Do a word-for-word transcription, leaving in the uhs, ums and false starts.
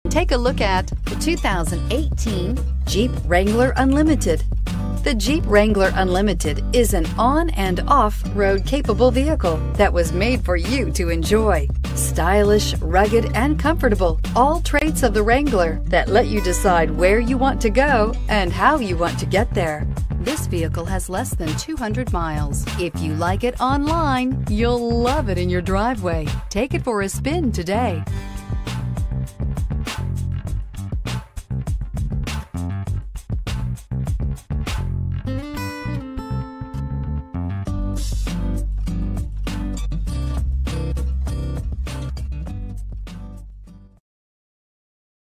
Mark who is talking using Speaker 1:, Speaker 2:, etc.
Speaker 1: Take a look at the two thousand eighteen Jeep Wrangler Unlimited. The Jeep Wrangler Unlimited is an on- and off-road capable vehicle that was made for you to enjoy. Stylish, rugged, and comfortable, all traits of the Wrangler that let you decide where you want to go and how you want to get there. This vehicle has less than two hundred miles. If you like it online, you'll love it in your driveway. Take it for a spin today.